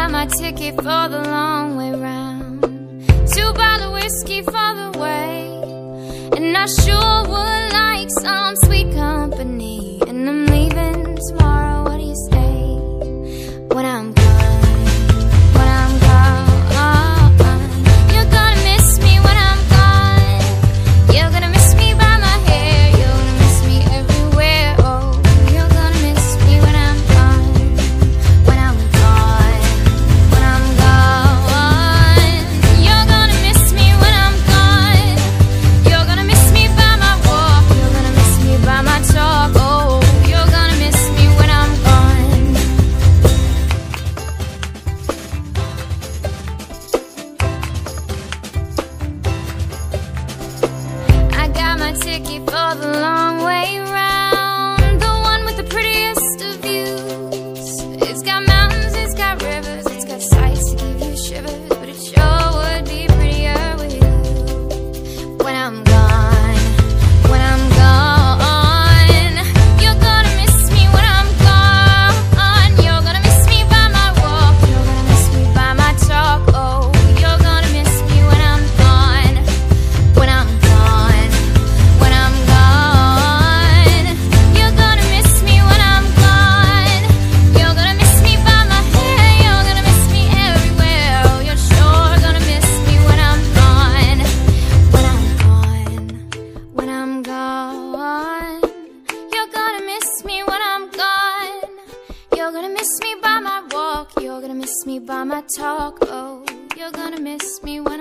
got my ticket for the long way round, 2 bottles of whiskey for the way, and I sure would like some sweet company. And I'm leaving tomorrow, what do you say? When I'm gone, when I'm gone, you're gonna miss me when I'm gone. You're gonna miss me by my hair, you're gonna miss me everywhere. Oh, you're gonna miss me when I'm gone, when I'm gone, when I'm gone. You're gonna miss me when I'm gone. You're gonna miss me by my walk, you're gonna miss me by my talk. Oh, you're gonna miss me when I'm gone. I got my ticket for the long way round, the one with the prettiest of views. It's got mountains, it's got rivers, it's got sights to give you shivers, but it sure would be prettier with you. When I'm gone, when I'm gone, you're gonna miss me when I'm gone. You're gonna miss me by my walk, you're gonna miss me by my talk. Oh, you're gonna miss me when I'm gone, when I'm gone, when I'm gone. You're gonna miss me when I'm gone. You're gonna miss me by my hair, you're gonna miss me everywhere. Oh, you're sure gonna miss me when I'm gone, when I'm gone, when I'm gone. You're gonna miss me when I'm gone. You're gonna miss me by my walk, you're gonna miss me by my talk. Oh, you're gonna miss me when